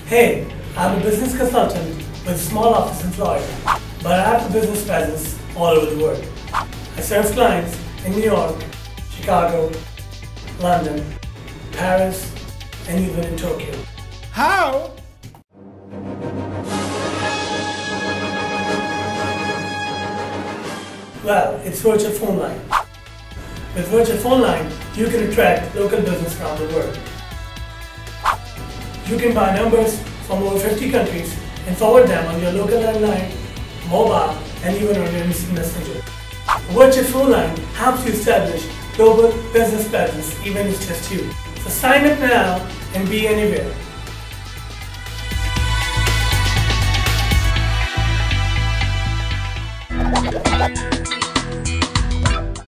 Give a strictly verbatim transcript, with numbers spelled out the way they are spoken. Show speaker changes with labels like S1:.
S1: Hey, I'm a business consultant with a small office in Florida, but I have a business presence all over the world. I serve clients in New York, Chicago, London, Paris, and even in Tokyo.
S2: How?
S1: Well, it's virtual phone line. With virtual phone line, you can attract local business around the world. You can buy numbers from over fifty countries and forward them on your local landline, mobile, and even on your instant messenger. Virtual phone line helps you establish global business presence even if it's just you. So sign up now and be anywhere.